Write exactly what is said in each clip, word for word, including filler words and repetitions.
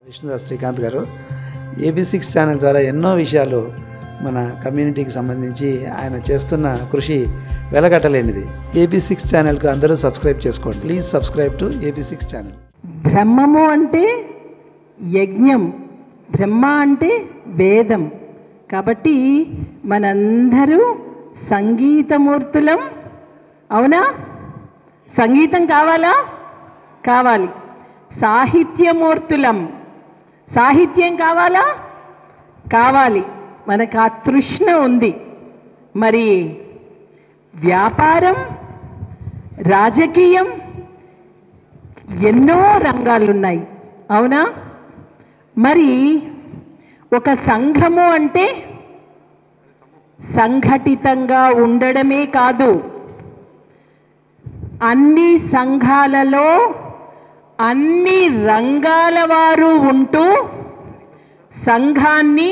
విష్ణుదాస్ శ్రీకాంత్ గారు AB six channel ద్వారా ఎన్నో విషయాలు మన కమ్యూనిటీకి సంబంధించి ఆయన చేస్తున్న కృషి వెలగట్టలేనిది. ఏబీ సిక్స్ ఛానల్కు అందరూ సబ్స్క్రైబ్ చేసుకోండి. Please subscribe to AB six channel. బ్రహ్మము అంటే యజ్ఞం, బ్రహ్మ అంటే వేదం. కాబట్టి మనందరూ సంగీతమూర్తులం. అవునా? సంగీతం కావాలా? కావాలి. సాహిత్యమూర్తులం. సాహిత్యం కావాలా? కావాలి. మనకు ఆ తృష్ణ ఉంది. మరి వ్యాపారం, రాజకీయం, ఎన్నో రంగాలు ఉన్నాయి. అవునా? మరి ఒక సంఘము అంటే సంఘటితంగా ఉండడమే కాదు, అన్ని సంఘాలలో అన్ని రంగాల వారు ఉంటూ సంఘాన్ని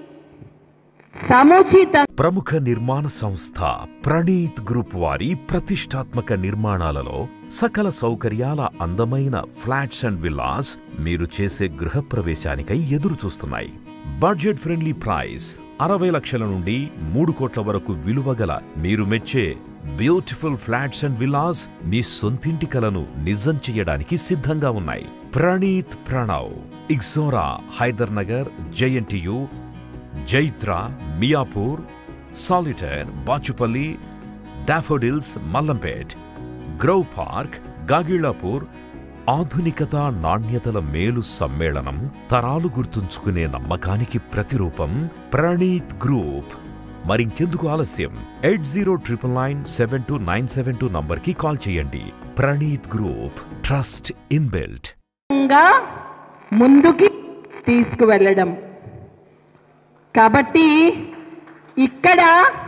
సముచిత. ప్రముఖ నిర్మాణ సంస్థ ప్రణీత్ గ్రూప్ వారి ప్రతిష్టాత్మక నిర్మాణాలలో సకల సౌకర్యాల అందమైన ఫ్లాట్స్ అండ్ విల్లాస్ మీరు చేసే గృహప్రవేశానికై ఎదురు చూస్తున్నాయి. బడ్జెట్ ఫ్రెండ్లీ ప్రైస్ అరవై లక్షల నుండి మూడు కోట్ల వరకు విలువగల మీరు మెచ్చే బ్యూటిఫుల్ ఫ్లాట్స్ అండ్ విల్లాస్ మీ సొంతింటి కలను నిజం చేయడానికి సిద్ధంగా ఉన్నాయి. Praneeth Pranav, Ixora, Hyder Nagar, JNTU, Jaitra, Miyapur, Solitaire, Bachupally, Daffodils, Mallampet, Grove Park, Gagillapur. ఆధునికత, నాణ్యతల మేలు సమ్మేళనం, తరాలు గుర్తుంచుకునే నమ్మకానికి ప్రతిరూపం ప్రణీత్ గ్రూప్. మరింకెందుకు ఆలస్యం? Eight zero triple nine seven two nine seven two నంబర్కి కాల్ చేయండి. Praneeth group, trust inbuilt. ముందుకి తీసుకువెళ్ళడం. కాబట్టి ఇక్కడ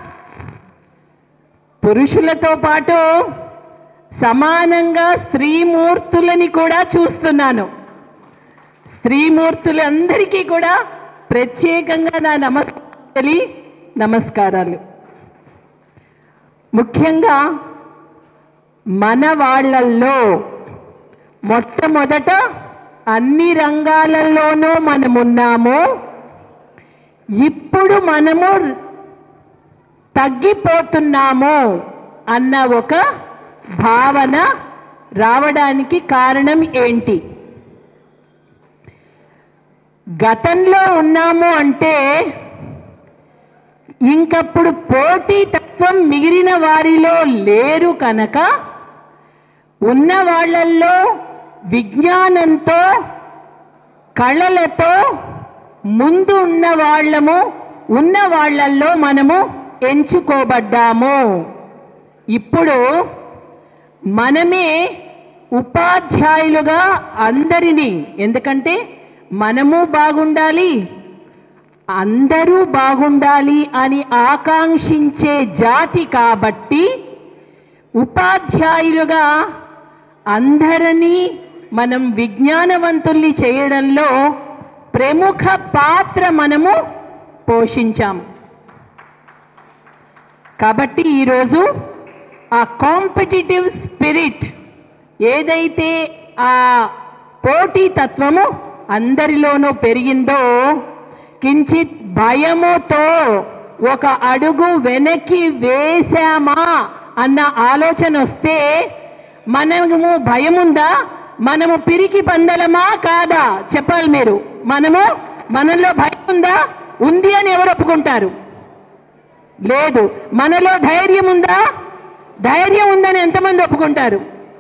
పురుషులతో పాటు సమానంగా స్త్రీమూర్తులని కూడా చూస్తున్నాను. స్త్రీమూర్తులందరికీ కూడా ప్రత్యేకంగా నా నమస్కారాలు నమస్కారాలు ముఖ్యంగా మన వాళ్ళల్లో మొట్టమొదట అన్ని రంగాలలోనూ మనమున్నాము. ఇప్పుడు మనము తగ్గిపోతున్నాము అన్న ఒక భావన రావడానికి కారణం ఏంటి? గతంలో ఉన్నాము అంటే ఇంకప్పుడు పోటీ తత్వం మిగిలిన వారిలో లేరు కనుక ఉన్న వాళ్ళల్లో విజ్ఞానంతో, కళలతో ముందు ఉన్న వాళ్ళము, ఉన్న వాళ్ళల్లో మనము ఎంచుకోబడ్డాము. ఇప్పుడు మనమే ఉపాధ్యాయులుగా అందరినీ, ఎందుకంటే మనము బాగుండాలి, అందరూ బాగుండాలి అని ఆకాంక్షించే జాతి కాబట్టి ఉపాధ్యాయులుగా అందరినీ మనం విజ్ఞానవంతుల్ని చేయడంలో ప్రముఖ పాత్ర మనము పోషించాం. కాబట్టి ఈరోజు ఆ కాంపిటిటివ్ స్పిరిట్ ఏదైతే ఆ పోటీతత్వము అందరిలోనూ పెరిగిందో, కించిత్ భయముతో ఒక అడుగు వెనక్కి వేశామా అన్న ఆలోచన వస్తే, మనము భయముందా, మనము పిరికి పందలమా కాదా చెప్పాలి మీరు. మనము మనలో భయం ఉందా? ఉంది అని ఎవరు ఒప్పుకుంటారు? లేదు. మనలో ధైర్యం ఉందా? ధైర్యం ఉందని ఎంతమంది ఒప్పుకుంటారు?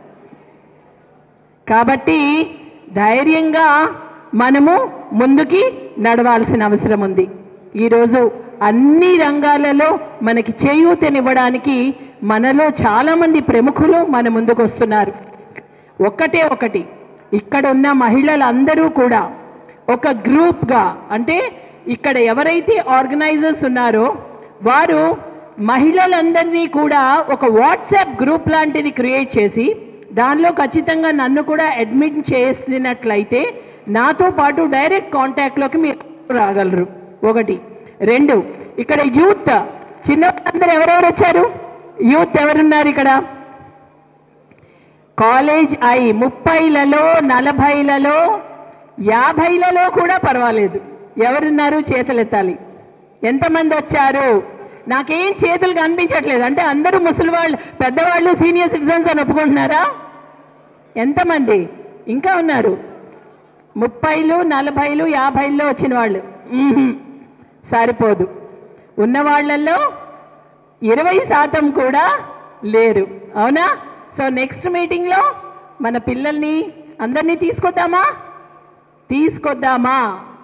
కాబట్టి ధైర్యంగా మనము ముందుకి నడవాల్సిన అవసరం ఉంది. ఈరోజు అన్ని రంగాలలో మనకి చేయూతనివ్వడానికి మనలో చాలామంది ప్రముఖులు మన ముందుకు వస్తున్నారు. ఒక్కటే ఒకటి, ఇక్కడ ఉన్న మహిళలందరూ కూడా ఒక గ్రూప్గా, అంటే ఇక్కడ ఎవరైతే ఆర్గనైజర్స్ ఉన్నారో వారు మహిళలందరినీ కూడా ఒక వాట్సాప్ గ్రూప్ లాంటిది క్రియేట్ చేసి దానిలో ఖచ్చితంగా నన్ను కూడా అడ్మిట్ చేసినట్లయితే నాతో పాటు డైరెక్ట్ కాంటాక్ట్లోకి మీరు రాగలరు. ఒకటి. రెండు, ఇక్కడ యూత్ చిన్నవాళ్ళందరూ ఎవరెవరు వచ్చారు? యూత్ ఎవరున్నారు ఇక్కడ? కాలేజ్ ఐ ముప్పైలలో నలభైలలో యాభైలలో కూడా పర్వాలేదు. ఎవరున్నారు చేతులెత్తాలి. ఎంతమంది వచ్చారు? నాకేం చేతులు కనిపించట్లేదు. అంటే అందరూ ముసలివాళ్ళు, పెద్దవాళ్ళు, సీనియర్ సిటిజన్స్ అని ఒప్పుకుంటున్నారా? ఎంతమంది ఇంకా ఉన్నారు? ముప్పైలు, నలభైలు, యాభైల్లో వచ్చిన వాళ్ళు సరిపోదు. ఉన్న వాళ్ళల్లో ఇరవై శాతం కూడా లేరు. అవునా? సో నెక్స్ట్ మీటింగ్లో మన పిల్లల్ని అందరినీ తీసుకొద్దామా తీసుకొద్దామా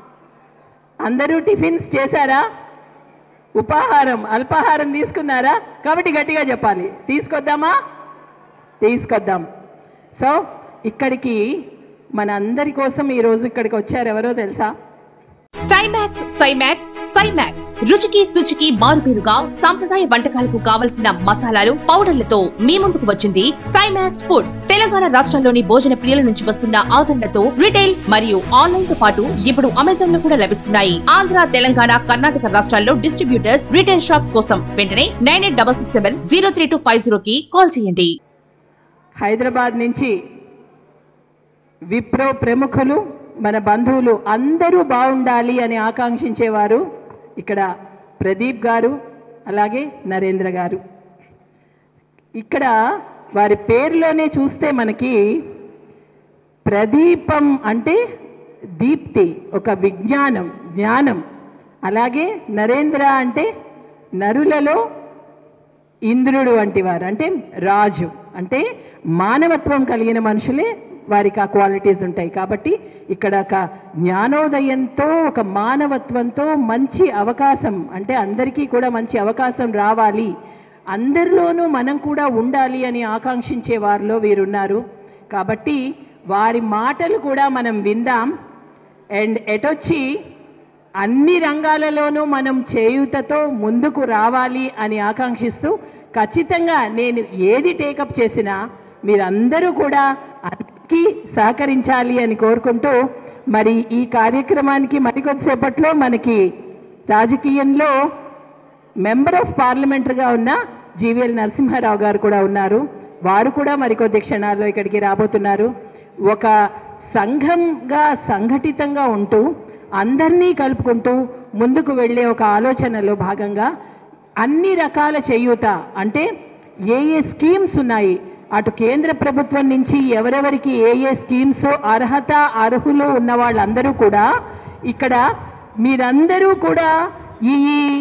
అందరూ టిఫిన్స్ చేశారా? ఉపాహారం, అల్పాహారం తీసుకున్నారా? కాబట్టి గట్టిగా చెప్పాలి, తీసుకొద్దామా తీసుకొద్దాం. సో ఇక్కడికి మన అందరి కోసం ఈరోజు ఇక్కడికి వచ్చారు ఎవరో తెలుసా? సైమాక్స్ సైమాక్స్ సైమాక్స్ రుచికి శుచికి మారుపేరుగా సాంప్రదాయ వంటకాలకు కావలసిన మసాలాలు, పౌడర్లతో మీ ముందుకు వచ్చింది సైమాక్స్ ఫుడ్స్. తెలంగాణ రాష్ట్రంలోని భోజన ప్రియుల నుంచి వస్తున్న ఆదరణతో రిటైల్ మరియు ఆన్లైన్ తో పాటు ఇప్పుడు అమెజాన్ లో కూడా లభిస్తున్నాయి. ఆంధ్ర, తెలంగాణ, కర్ణాటక రాష్ట్రాల్లో డిస్ట్రిబ్యూటర్స్, రిటైల్ షాప్స్ కోసం వెంటనే nine eight double six seven zero three two five zero కి కాల్ చేయండి. హైదరాబాద్ నుంచి విప్రో ప్రముఖులు, మన బంధువులు అందరూ బాగుండాలి అని ఆకాంక్షించేవారు ఇక్కడ ప్రదీప్ గారు, అలాగే నరేంద్ర గారు. ఇక్కడ వారి పేరులోనే చూస్తే మనకి ప్రదీపం అంటే దీప్తి, ఒక విజ్ఞానం, జ్ఞానం. అలాగే నరేంద్ర అంటే నరులలో ఇంద్రుడు వంటి వారు, అంటే రాజు, అంటే మానవత్వం కలిగిన మనుషులే వారికి ఆ క్వాలిటీస్ ఉంటాయి. కాబట్టి ఇక్కడ ఒక జ్ఞానోదయంతో, ఒక మానవత్వంతో మంచి అవకాశం, అంటే అందరికీ కూడా మంచి అవకాశం రావాలి, అందరిలోనూ మనం కూడా ఉండాలి అని ఆకాంక్షించే వారిలో వీరున్నారు. కాబట్టి వారి మాటలు కూడా మనం విందాం. అండ్ ఎటొచ్చి అన్ని రంగాలలోనూ మనం చేయూతతో ముందుకు రావాలి అని ఆకాంక్షిస్తూ, ఖచ్చితంగా నేను ఏది టేకప్ చేసినా మీరందరూ కూడా అందరికీ సహకరించాలి అని కోరుకుంటూ, మరి ఈ కార్యక్రమానికి మరికొద్దిసేపట్లో మనకి రాజకీయంలో మెంబర్ ఆఫ్ పార్లమెంటరీగా ఉన్న జీవీఎల్ నరసింహారావు గారు కూడా ఉన్నారు. వారు కూడా మరికొద్ది క్షణాల్లో ఇక్కడికి రాబోతున్నారు. ఒక సంఘంగా సంఘటితంగా ఉంటూ అందరినీ కలుపుకుంటూ ముందుకు వెళ్ళే ఒక ఆలోచనలో భాగంగా అన్ని రకాల చేయూత, అంటే ఏ ఏ స్కీమ్స్ ఉన్నాయి, అటు కేంద్ర ప్రభుత్వం నుంచి ఎవరెవరికి ఏ ఏ స్కీమ్స్ అర్హత అర్హులు ఉన్న వాళ్ళందరూ కూడా ఇక్కడ మీరందరూ కూడా ఈ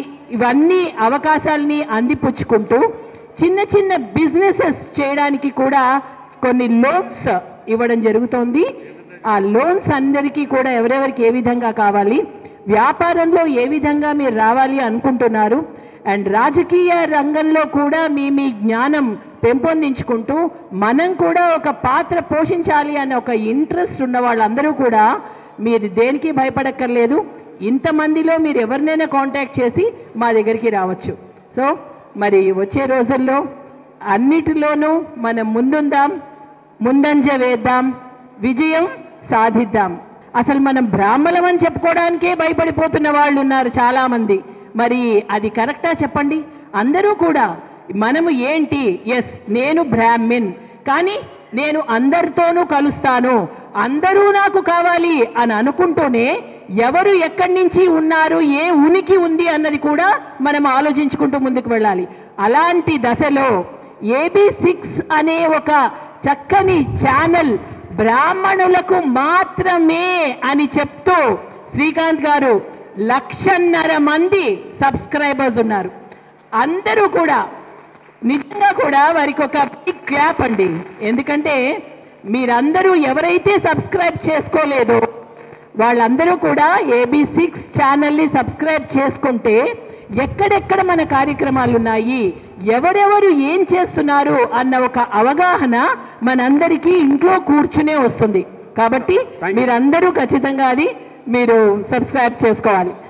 ఇవన్నీ అవకాశాలని అందిపుచ్చుకుంటూ చిన్న చిన్న బిజినెసెస్ చేయడానికి కూడా కొన్ని లోన్స్ ఇవ్వడం జరుగుతోంది. ఆ లోన్స్ అందరికీ కూడా ఎవరెవరికి ఏ విధంగా కావాలి, వ్యాపారంలో ఏ విధంగా మీరు రావాలి అనుకుంటున్నారు, అండ్ రాజకీయ రంగంలో కూడా మీ మీ జ్ఞానం పెంపొందించుకుంటూ మనం కూడా ఒక పాత్ర పోషించాలి అనే ఒక ఇంట్రెస్ట్ ఉన్న వాళ్ళందరూ కూడా మీరు దేనికి భయపడక్కర్లేదు. ఇంతమందిలో మీరు ఎవరినైనా కాంటాక్ట్ చేసి మా దగ్గరికి రావచ్చు. సో మరి వచ్చే రోజుల్లో అన్నిటిలోనూ మనం ముందుందాం, ముందంజ వేద్దాం, విజయం సాధిద్దాం. అసలు మనం బ్రాహ్మణం అని చెప్పుకోవడానికే భయపడిపోతున్న వాళ్ళు ఉన్నారు చాలామంది. మరి అది కరెక్టా చెప్పండి? అందరూ కూడా మనము ఏంటి, ఎస్ నేను బ్రాహ్మిన్, కానీ నేను అందరితోనూ కలుస్తాను, అందరూ నాకు కావాలి అని అనుకుంటూనే ఎవరు ఎక్కడి నుంచి ఉన్నారు, ఏ ఉనికి ఉంది అన్నది కూడా మనం ఆలోచించుకుంటూ ముందుకు వెళ్ళాలి. అలాంటి దశలో ఏబీ సిక్స్ అనే ఒక చక్కని ఛానల్ బ్రాహ్మణులకు మాత్రమే అని చెప్తూ శ్రీకాంత్ గారు లక్షన్నర మంది సబ్స్క్రైబర్స్ ఉన్నారు. అందరూ కూడా నిజంగా కూడా వారికి ఒక బిగ్ క్లాప్ అండి. ఎందుకంటే మీరందరూ ఎవరైతే సబ్స్క్రైబ్ చేసుకోలేదో వాళ్ళందరూ కూడా ఏబీ సిక్స్ ఛానల్ని సబ్స్క్రైబ్ చేసుకుంటే ఎక్కడెక్కడ మన కార్యక్రమాలు ఉన్నాయి, ఎవరెవరు ఏం చేస్తున్నారు అన్న ఒక అవగాహన మనందరికీ ఇంట్లో కూర్చునే వస్తుంది. కాబట్టి మీరందరూ ఖచ్చితంగా అది మీరు సబ్స్క్రైబ్ చేసుకోవాలి.